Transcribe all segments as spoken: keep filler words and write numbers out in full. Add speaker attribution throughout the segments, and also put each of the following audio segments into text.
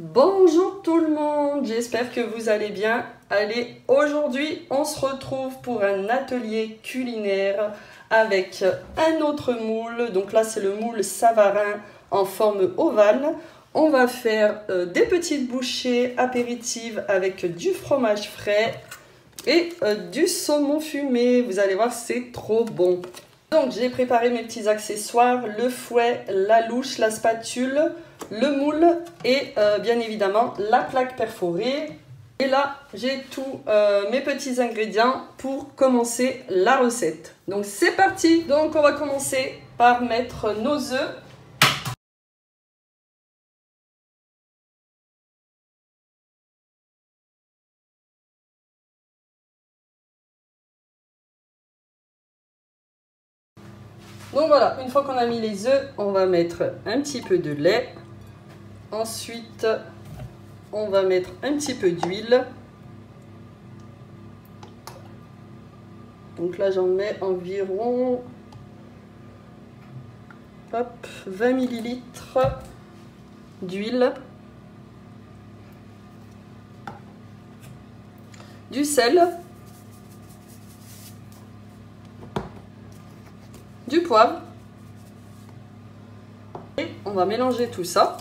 Speaker 1: Bonjour tout le monde, j'espère que vous allez bien. Allez, aujourd'hui on se retrouve pour un atelier culinaire avec un autre moule. Donc là c'est le moule Savarin en forme ovale. On va faire euh, des petites bouchées apéritives avec du fromage frais et euh, du saumon fumé. Vous allez voir, c'est trop bon. Donc j'ai préparé mes petits accessoires, le fouet, la louche, la spatule, le moule et euh, bien évidemment la plaque perforée. Et là j'ai tous euh, mes petits ingrédients pour commencer la recette. Donc c'est parti. Donc on va commencer par mettre nos œufs. Donc voilà, une fois qu'on a mis les œufs, on va mettre un petit peu de lait. Ensuite, on va mettre un petit peu d'huile. Donc là, j'en mets environ hop, vingt millilitres d'huile. Du sel. Du poivre. Et on va mélanger tout ça.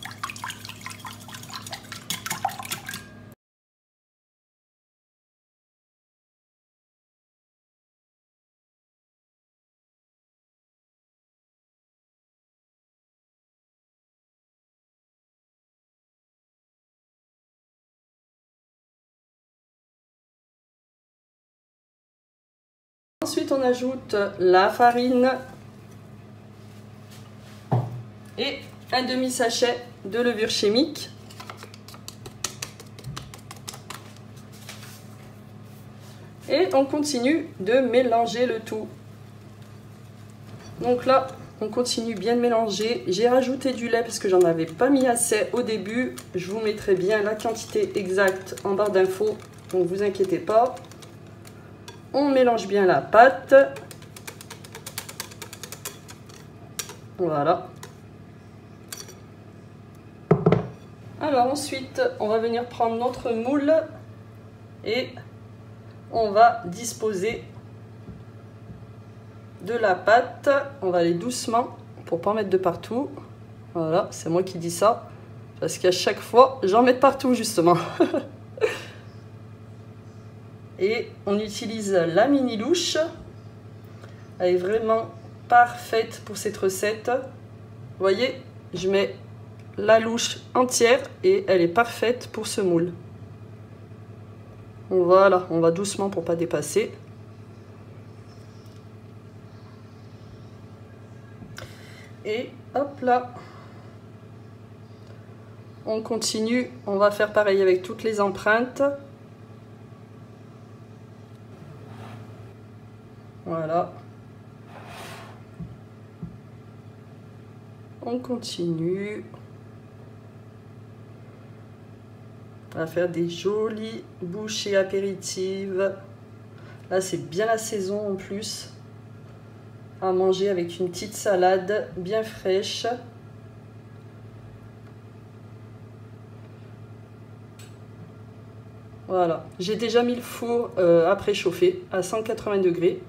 Speaker 1: Ensuite, on ajoute la farine et un demi-sachet de levure chimique. Et on continue de mélanger le tout. Donc là, on continue bien de mélanger. J'ai rajouté du lait parce que j'en avais pas mis assez au début. Je vous mettrai bien la quantité exacte en barre d'infos, donc vous inquiétez pas. On mélange bien la pâte. Voilà. Alors ensuite, on va venir prendre notre moule et on va disposer de la pâte. On va aller doucement pour pas en mettre de partout. Voilà, c'est moi qui dis ça parce qu'à chaque fois, j'en mets de partout justement. Et on utilise la mini louche. Elle est vraiment parfaite pour cette recette. Vous voyez, je mets la louche entière et elle est parfaite pour ce moule. Voilà, on va doucement pour pas dépasser. Et hop là. On continue, on va faire pareil avec toutes les empreintes. Voilà. On continue. On va faire des jolies bouchées apéritives. Là, c'est bien la saison en plus. À manger avec une petite salade bien fraîche. Voilà. J'ai déjà mis le four euh, à préchauffer à cent quatre-vingts degrés.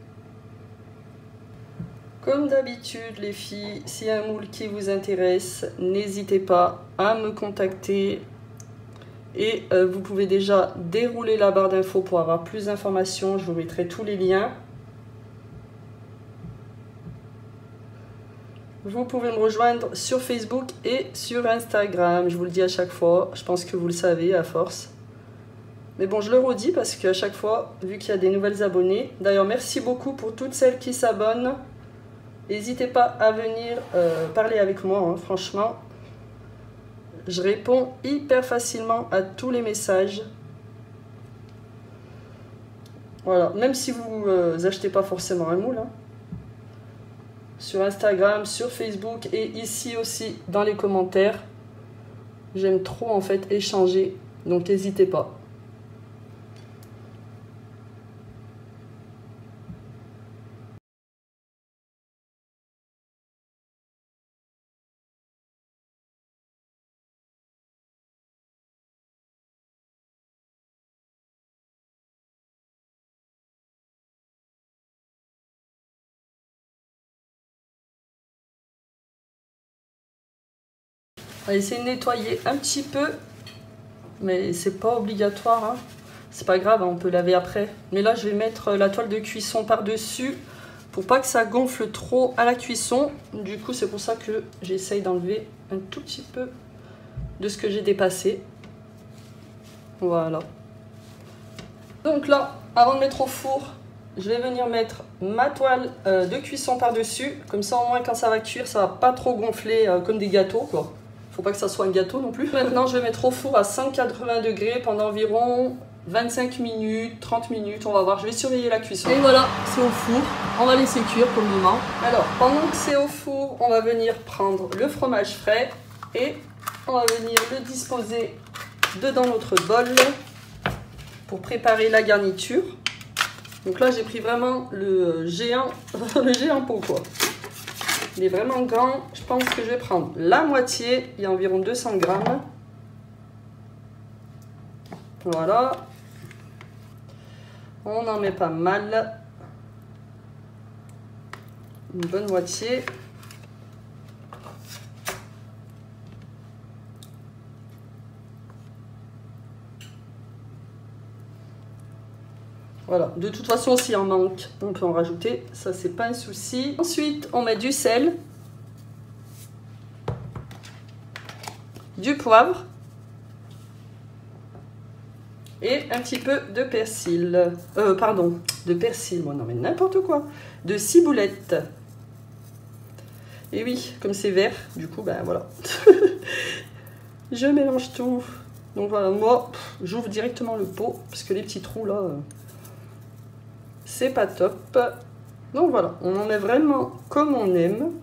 Speaker 1: Comme d'habitude les filles, s'il y a un moule qui vous intéresse, n'hésitez pas à me contacter. Et euh, vous pouvez déjà dérouler la barre d'infos pour avoir plus d'informations. Je vous mettrai tous les liens. Vous pouvez me rejoindre sur Facebook et sur Instagram. Je vous le dis à chaque fois. Je pense que vous le savez à force. Mais bon, je le redis parce qu'à chaque fois, vu qu'il y a des nouvelles abonnées. D'ailleurs, merci beaucoup pour toutes celles qui s'abonnent. N'hésitez pas à venir euh, parler avec moi, hein, franchement. Je réponds hyper facilement à tous les messages. Voilà, même si vous euh, achetez pas forcément un moule. Hein. Sur Instagram, sur Facebook et ici aussi dans les commentaires. J'aime trop en fait échanger, donc n'hésitez pas. On va essayer de nettoyer un petit peu, mais c'est pas obligatoire, hein. C'est pas grave, on peut laver après. Mais là, je vais mettre la toile de cuisson par-dessus pour pas que ça gonfle trop à la cuisson. Du coup, c'est pour ça que j'essaye d'enlever un tout petit peu de ce que j'ai dépassé. Voilà. Donc là, avant de mettre au four, je vais venir mettre ma toile euh, de cuisson par-dessus. Comme ça, au moins, quand ça va cuire, ça va pas trop gonfler euh, comme des gâteaux, quoi. Faut pas que ça soit un gâteau non plus. Maintenant, je vais mettre au four à cent quatre-vingts degrés pendant environ vingt-cinq minutes, trente minutes, on va voir. Je vais surveiller la cuisson. Et voilà, c'est au four. On va laisser cuire pour le moment. Alors, pendant que c'est au four, on va venir prendre le fromage frais et on va venir le disposer dedans notre bol pour préparer la garniture. Donc là, j'ai pris vraiment le géant, le géant pot, quoi. Il est vraiment grand. Je pense que je vais prendre la moitié. Il y a environ deux cents grammes. Voilà. On en met pas mal. Une bonne moitié. Voilà, de toute façon, s'il en manque, on peut en rajouter. Ça, c'est pas un souci. Ensuite, on met du sel, du poivre et un petit peu de persil. Euh, pardon, de persil, moi, non, mais n'importe quoi. De ciboulette. Et oui, comme c'est vert, du coup, ben voilà. Je mélange tout. Donc voilà, moi, j'ouvre directement le pot, parce que les petits trous, là... Euh, c'est pas top. Donc voilà, on en met vraiment comme on aime.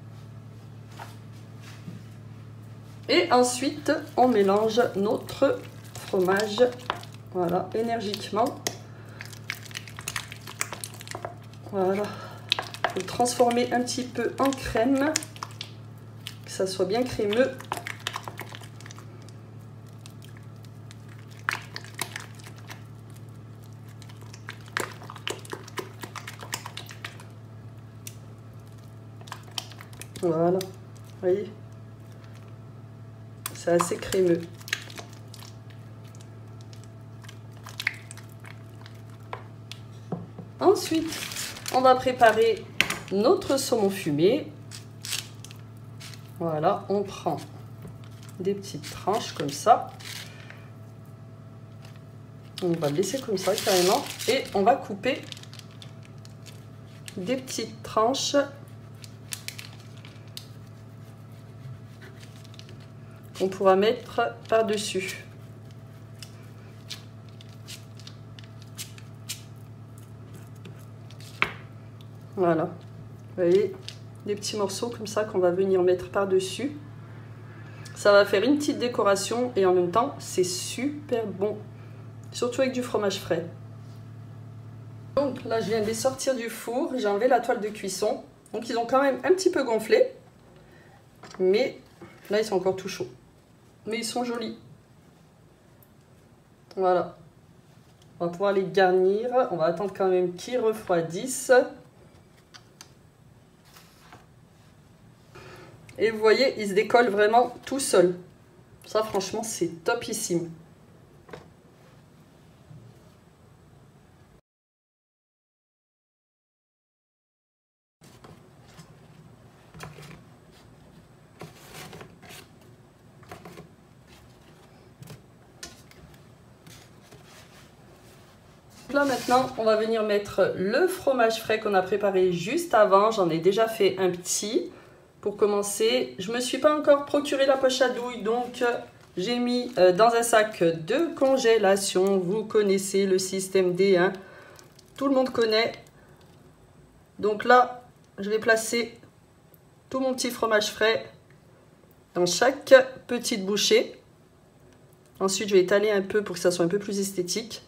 Speaker 1: Et ensuite, on mélange notre fromage, voilà, énergiquement. Voilà. Il faut le transformer un petit peu en crème, que ça soit bien crémeux. Voilà, vous voyez, c'est assez crémeux. Ensuite, on va préparer notre saumon fumé. Voilà, on prend des petites tranches comme ça. On va le laisser comme ça carrément. Et on va couper des petites tranches qu'on pourra mettre par-dessus. Voilà, vous voyez, des petits morceaux comme ça qu'on va venir mettre par-dessus. Ça va faire une petite décoration et en même temps, c'est super bon. Surtout avec du fromage frais. Donc là, je viens de les sortir du four. J'ai enlevé la toile de cuisson. Donc ils ont quand même un petit peu gonflé. Mais là, ils sont encore tout chauds. Mais ils sont jolis. Voilà. On va pouvoir les garnir. On va attendre quand même qu'ils refroidissent. Et vous voyez, ils se décollent vraiment tout seuls. Ça, franchement, c'est topissime. Là maintenant, on va venir mettre le fromage frais qu'on a préparé juste avant. J'en ai déjà fait un petit. Pour commencer, je ne me suis pas encore procuré la poche à douille, donc j'ai mis dans un sac de congélation. Vous connaissez le système D, hein? Tout le monde connaît. Donc là, je vais placer tout mon petit fromage frais dans chaque petite bouchée. Ensuite, je vais étaler un peu pour que ça soit un peu plus esthétique.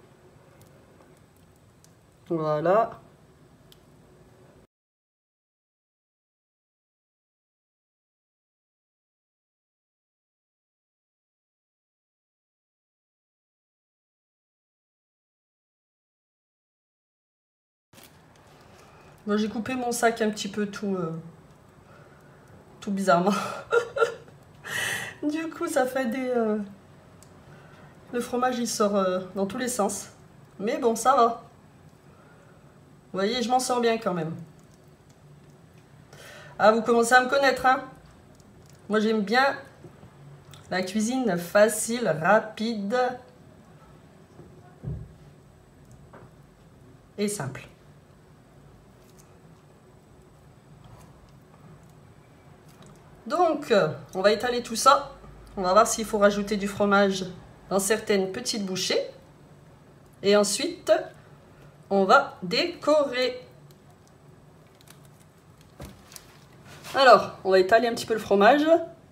Speaker 1: Voilà. Moi, j'ai coupé mon sac un petit peu tout, euh, tout bizarrement. Du coup, ça fait des... Euh... Le fromage, il sort euh, dans tous les sens. Mais bon, ça va. Vous voyez, je m'en sors bien quand même. Ah, vous commencez à me connaître, hein? Moi, j'aime bien la cuisine facile, rapide et simple. Donc, on va étaler tout ça. On va voir s'il faut rajouter du fromage dans certaines petites bouchées. Et ensuite, on va décorer. Alors, on va étaler un petit peu le fromage.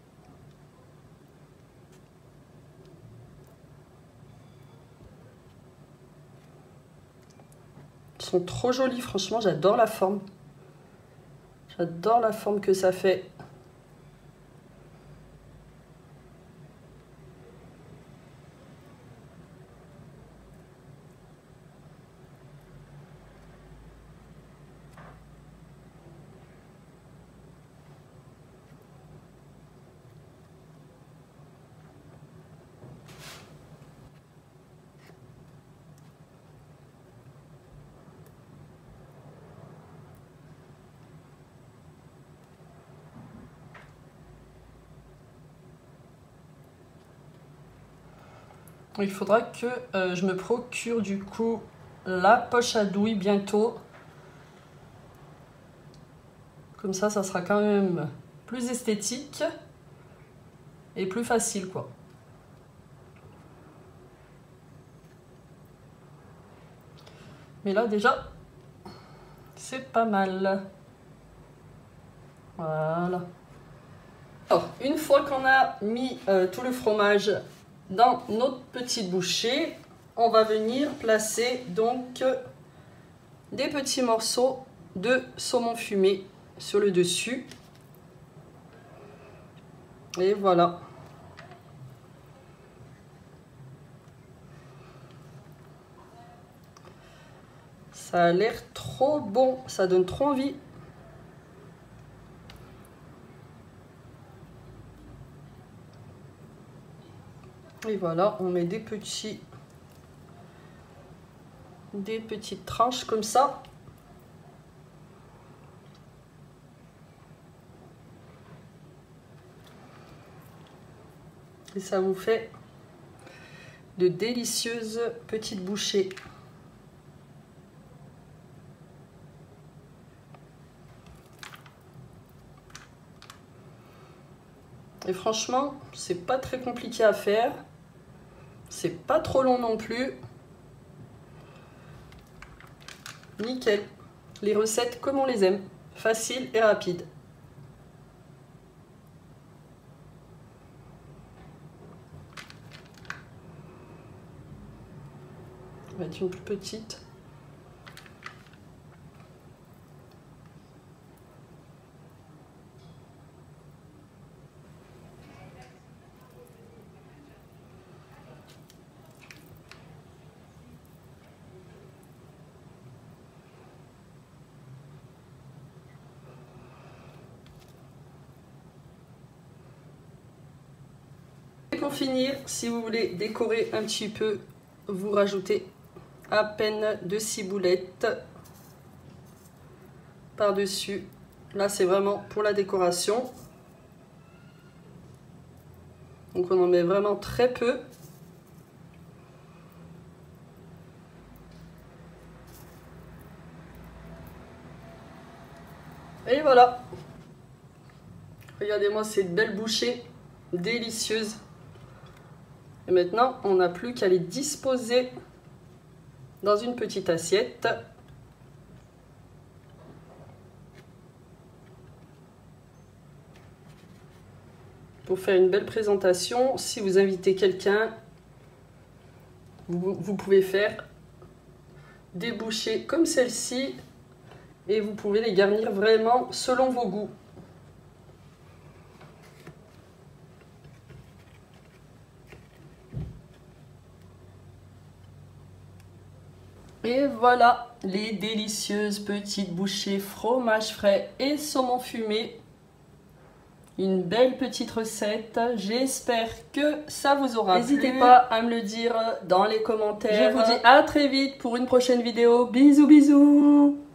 Speaker 1: Ils sont trop jolis, franchement, j'adore la forme. J'adore la forme que ça fait. Il faudra que euh, je me procure du coup la poche à douille bientôt. Comme ça, ça sera quand même plus esthétique et plus facile, quoi. Mais là, déjà, c'est pas mal. Voilà. Alors, une fois qu'on a mis euh, tout le fromage dans notre petite bouchée, on va venir placer donc des petits morceaux de saumon fumé sur le dessus. Et voilà. Ça a l'air trop bon, ça donne trop envie. Et voilà, on met des petits, des petites tranches comme ça. Et ça vous fait de délicieuses petites bouchées. Et franchement, c'est pas très compliqué à faire. C'est pas trop long non plus. Nickel. Les recettes comme on les aime. Facile et rapide. On va mettre une plus petite. Et pour finir, si vous voulez décorer un petit peu, vous rajoutez à peine de ciboulettes par-dessus. Là, c'est vraiment pour la décoration. Donc, on en met vraiment très peu. Et voilà. Regardez-moi cette belle bouchée délicieuse. Et maintenant, on n'a plus qu'à les disposer dans une petite assiette. Pour faire une belle présentation, si vous invitez quelqu'un, vous, vous pouvez faire des bouchées comme celle-ci et vous pouvez les garnir vraiment selon vos goûts. Et voilà les délicieuses petites bouchées fromage frais et saumon fumé Une belle petite recette. J'espère que ça vous aura plu. N'hésitez pas à me le dire dans les commentaires. Je vous dis à très vite pour une prochaine vidéo. Bisous, bisous.